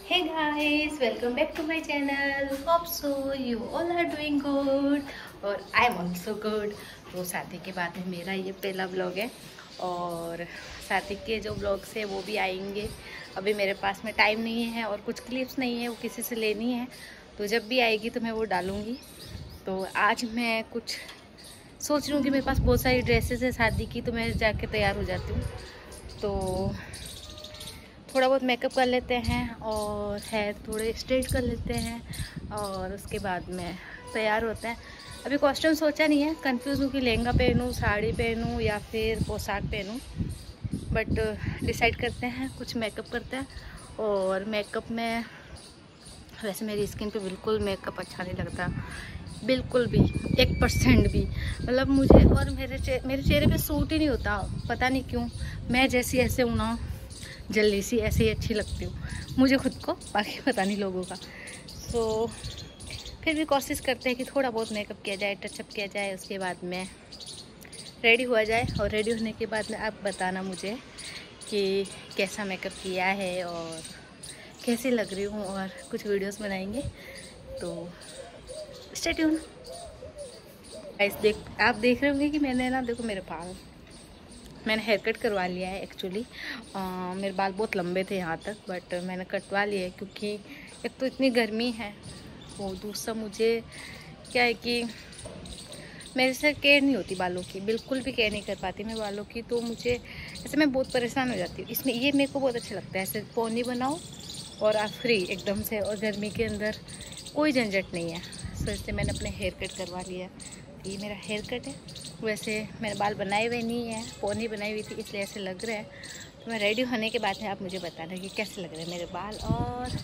Hey guys, welcome back to my channel. Hope so you all are doing good और I am also good। तो शादी के बाद में मेरा ये पहला ब्लॉग है और शादी के जो ब्लॉग्स है वो भी आएंगे। अभी मेरे पास में टाइम नहीं है और कुछ क्लिप्स नहीं है, वो किसी से लेनी है, तो जब भी आएगी तो मैं वो डालूँगी। तो आज मैं कुछ सोच रही हूँ कि मेरे पास बहुत सारी ड्रेसेस है शादी की, तो मैं जाके तैयार हो जाती हूँ। तो थोड़ा बहुत मेकअप कर लेते हैं और हेयर थोड़े स्ट्रेट कर लेते हैं और उसके बाद में तैयार होते हैं। अभी कॉस्ट्यूम सोचा नहीं है, कंफ्यूज हूँ कि लहंगा पहनूँ, साड़ी पहनूँ या फिर पोशाक पहनूँ, बट डिसाइड करते हैं। कुछ मेकअप करते हैं और मेकअप में वैसे मेरी स्किन पे बिल्कुल मेकअप अच्छा नहीं लगता, बिल्कुल भी 1% भी। मतलब मुझे और मेरे चेहरे पे सूट ही नहीं होता, पता नहीं क्यों। मैं जैसी ऐसे हूँ ना, जल्दी सी ऐसे ही अच्छी लगती हूँ मुझे खुद को, बाकी पता नहीं लोगों का। सो फिर भी कोशिश करते हैं कि थोड़ा बहुत मेकअप किया जाए, टचअप किया जाए, उसके बाद में रेडी हुआ जाए। और रेडी होने के बाद में आप बताना मुझे कि कैसा मेकअप किया है और कैसी लग रही हूँ, और कुछ वीडियोस बनाएंगे, तो स्टे ट्यून। गाइस आप देख रहे होंगे कि मैंने ना, देखो मेरे बाल, मैंने हेयर कट करवा लिया है एक्चुअली। मेरे बाल बहुत लंबे थे यहाँ तक, बट मैंने कटवा लिया है क्योंकि एक तो इतनी गर्मी है, वो दूसरा मुझे क्या है कि मेरे से केयर नहीं होती बालों की, बिल्कुल भी केयर नहीं कर पाती मैं बालों की। तो मुझे ऐसे मैं बहुत परेशान हो जाती हूँ। इसमें ये मेरे को बहुत अच्छा लगता है, ऐसे पोनी बनाओ और आप फ्री एकदम से, और गर्मी के अंदर कोई झंझट नहीं है। सो इसलिए मैंने अपने हेयर कट करवा लिया। ये मेरा हेयर कट है। वैसे मैंने बाल बनाए हुए नहीं हैं, पोनी बनाई हुई थी, इसलिए ऐसे लग रहे हैं। तो मैं रेडी होने के बाद में आप मुझे बताना कि कैसे लग रहे हैं मेरे बाल। और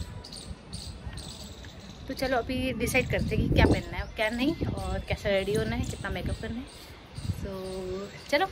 तो चलो अभी डिसाइड करते हैं कि क्या पहनना है और क्या नहीं, और कैसे रेडी होना है, कितना मेकअप करना है। सो चलो।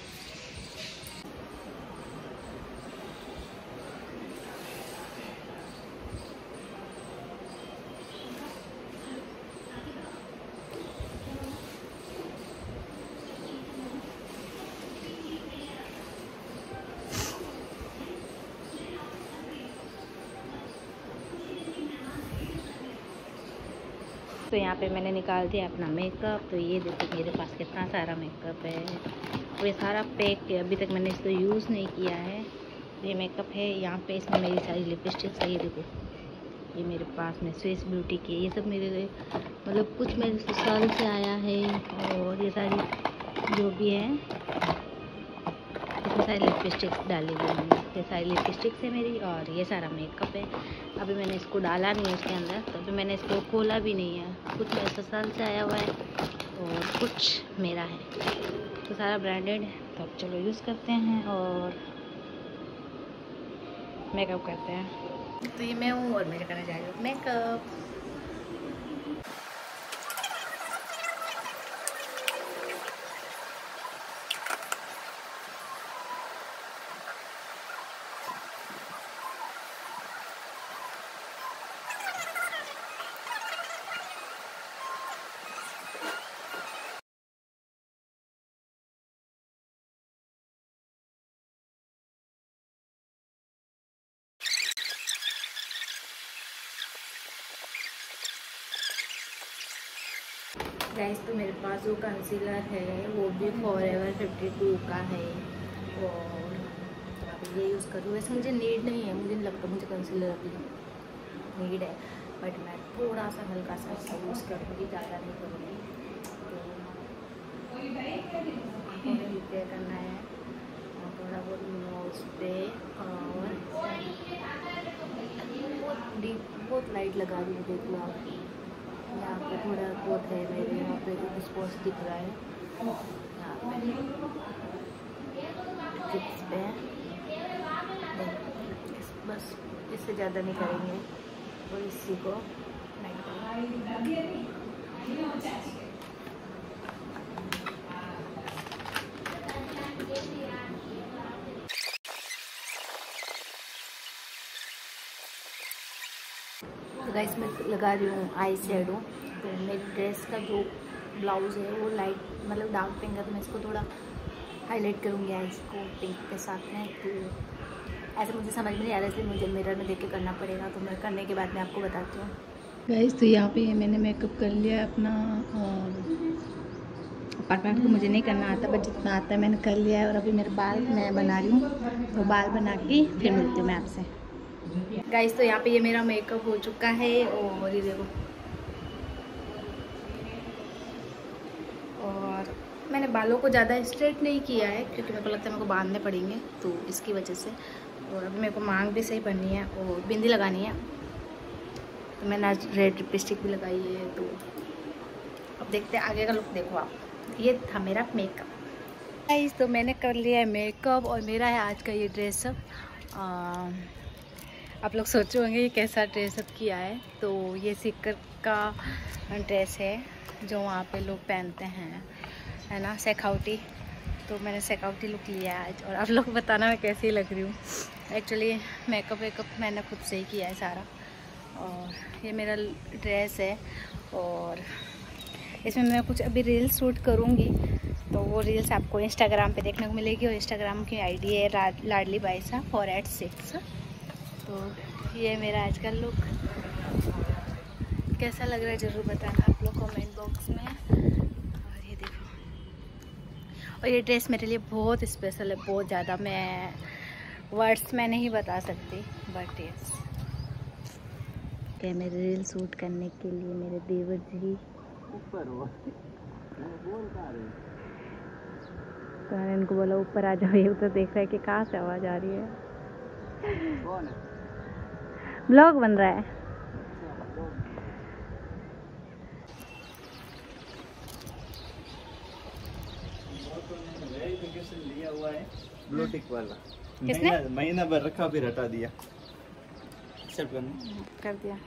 तो यहाँ पे मैंने निकाल दिया अपना मेकअप। तो ये देखो मेरे पास कितना सारा मेकअप है, और ये सारा पैक है, अभी तक मैंने इसको यूज़ नहीं किया है। ये मेकअप है यहाँ पे, इसमें मेरी सारी लिपस्टिक्स है। ये देखो, ये मेरे पास में स्विस ब्यूटी की, ये सब मेरे मतलब कुछ मेरे ससुराल से आया है। और ये सारी जो भी है, इसमें सारी लिपस्टिक्स डाली हुई हैं, ये सारी लिपस्टिक्स है मेरी, और ये सारा मेकअप है। अभी मैंने इसको डाला नहीं है उसके अंदर, तो अभी मैंने इसको खोला भी नहीं है। कुछ मेरे ससुराल से आया हुआ है और कुछ मेरा है, तो सारा ब्रांडेड है। तो अब चलो यूज़ करते हैं और मेकअप करते हैं। तो ये मैं हूँ और मेरे करने जा रही हूँ मेकअप। गाइस तो मेरे पास जो कंसीलर है वो भी फॉरएवर 52 का है, और अभी ये यूज़ करूँ। वैसे मुझे नीड नहीं है, मुझे नहीं लगता मुझे कंसीलर अभी नीड है, बट मैं थोड़ा सा हल्का सा इसका यूज़ करूँगी, ज़्यादा नहीं करूँगी। तो रिपेयर करना है और थोड़ा बहुत नोज पे, और बहुत लाइट लगा रही हूँ। देख लो आप, यहाँ पे थोड़ा बहुत है मेरे, यहाँ पे स्पॉट्स दिख रहा है, यहाँ पे चिप्स पे। बस इससे ज़्यादा नहीं करेंगे, और इसी को तो गाइस मैं लगा रही हूँ आई शेडो। तो मेरी ड्रेस का जो ब्लाउज़ है वो लाइट मतलब डार्क पिंक है, तो मैं इसको थोड़ा हाईलाइट करूँगी आइज को पिंक के साथ में। तो ऐसे मुझे समझ में नहीं आ रहा, इसलिए मुझे मिरर में देख के करना पड़ेगा। तो मैं करने के बाद मैं आपको बताती हूँ। गाइस तो यहाँ पे मैंने मेकअप कर लिया अपना, परफेक्ट तो मुझे नहीं करना आता, बट जितना आता है मैंने कर लिया है। और अभी मेरे बाल मैं बना रही हूँ, तो बाल बना के फिर मिलती हूँ मैं आपसे। गाइस तो यहाँ पे ये मेरा मेकअप हो चुका है, और ये देखो, और मैंने बालों को ज़्यादा स्ट्रेट नहीं किया है क्योंकि मेरे को लगता है मेरे को बांधने पड़ेंगे, तो इसकी वजह से। और अभी मेरे को मांग भी सही बननी है और बिंदी लगानी है, तो मैंने आज रेड लिपस्टिक भी लगाई है। तो अब देखते हैं आगे का लुक। देखो आप, ये था मेरा मेकअप गाइस। तो मैंने कर लिया है मेकअप, और मेरा है आज का ये ड्रेसअप। आप लोग सोचे होंगे ये कैसा ड्रेसअप किया है। तो ये सीकर का ड्रेस है जो वहाँ पे लोग पहनते हैं, है ना, सेखावटी। तो मैंने सेखावटी लुक लिया है आज, और आप लोग बताना मैं कैसी लग रही हूँ। एक्चुअली मेकअप वेकअप मैंने खुद से ही किया है सारा। और ये मेरा ड्रेस है, और इसमें मैं कुछ अभी रील्स शूट करूँगी, तो वो रील्स आपको इंस्टाग्राम पे देखने को मिलेगी। और इंस्टाग्राम की आईडी है लाडली बाईसा 486। तो ये मेरा आज का लुक कैसा लग रहा है ज़रूर बताना आप लोग कमेंट बॉक्स में। और ये देखो, और ये ड्रेस मेरे लिए बहुत स्पेशल है, बहुत ज़्यादा। मैं वर्ड्स में नहीं बता सकती, बट यस। क्या मेरे रील शूट करने के लिए मेरे देवर जी ऊपर हो, तो मैंने इनको बोला ऊपर आ जाओ। ये तो देख रहा है कि कहाँ से आवाज़ आ रही है। कौन है? ब्लॉग बन रहा है। लिया हुआ है ब्लू टिक वाला, किसने? महीना भर रखा फिर हटा दिया। चल कर दिया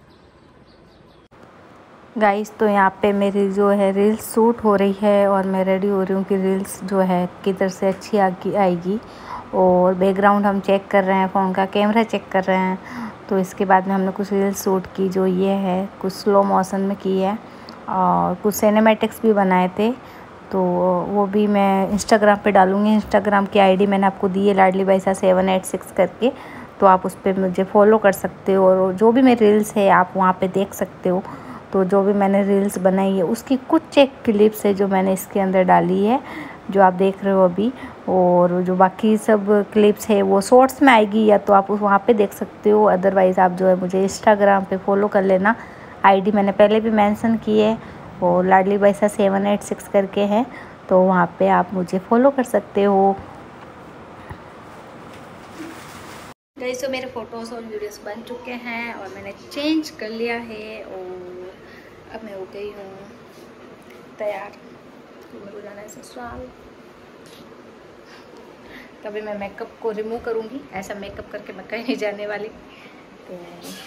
गाइस तो यहाँ पे मेरी जो है रील्स शूट हो रही है, और मैं रेडी हो रही हूँ कि रील्स जो है किधर से अच्छी आएगी। और बैकग्राउंड हम चेक कर रहे हैं, फ़ोन का कैमरा चेक कर रहे हैं। तो इसके बाद में हमने कुछ रील्स शूट की, जो ये है कुछ स्लो मोशन में की है, और कुछ सिनेमैटिक्स भी बनाए थे। तो वो भी मैं इंस्टाग्राम पे डालूँगी। इंस्टाग्राम की आईडी मैंने आपको दी है लाडली बाईसा 786 करके, तो आप उस पर मुझे फॉलो कर सकते हो, और जो भी मेरी रील्स है आप वहाँ पे देख सकते हो। तो जो भी मैंने रील्स बनाई है उसकी कुछ एक क्लिप्स है जो मैंने इसके अंदर डाली है, जो आप देख रहे हो अभी। और जो बाकी सब क्लिप्स है वो शॉर्ट्स में आएगी, या तो आप वहाँ पे देख सकते हो। अदरवाइज़ आप जो है मुझे इंस्टाग्राम पे फॉलो कर लेना। आईडी मैंने पहले भी मेंशन की है, वो लाडली बाईसा 786 करके है, तो वहाँ पे आप मुझे फॉलो कर सकते हो। गाइस तो मेरे फ़ोटोज़ और वीडियोस बन चुके हैं, और मैंने चेंज कर लिया है, और अब मैं हो गई हूँ तैयार। तो मेरे को जाना है ससुराल। तभी मैं मेकअप को रिमूव करूँगी, ऐसा मेकअप करके मैं कहीं नहीं जाने वाली। तो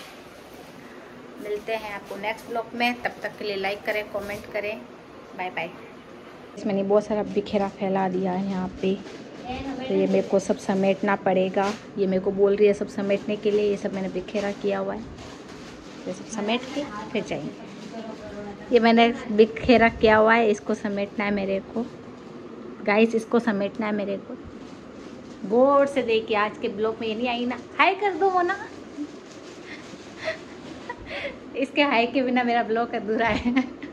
मिलते हैं आपको नेक्स्ट ब्लॉग में, तब तक के लिए लाइक करें, कमेंट करें, बाय बाय। मैंने बहुत सारा बिखेरा फैला दिया है यहाँ पे, तो ये मेरे को सब समेटना पड़ेगा। ये मेरे को बोल रही है सब समेटने के लिए, ये सब मैंने बिखेरा किया हुआ है, ये सब समेट के फिर जाएंगे। ये मैंने बिखेरा किया हुआ है, इसको समेटना है मेरे को गाइस, इसको समेटना है मेरे को। गौर से देखिए, आज के ब्लॉग में ये नहीं आई ना, हाय कर दो मोना। इसके हाय के बिना मेरा ब्लॉग अधूरा है।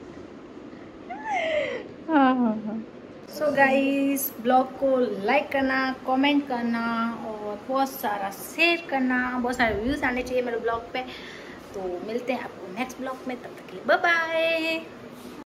हाँ। सो गाइस, ब्लॉग को लाइक करना, कमेंट करना, और बहुत सारा शेयर करना, बहुत सारे व्यूज़ आने चाहिए मेरे ब्लॉग पे। तो मिलते हैं आपको नेक्स्ट ब्लॉग में, तब तक के लिए बाय बाय।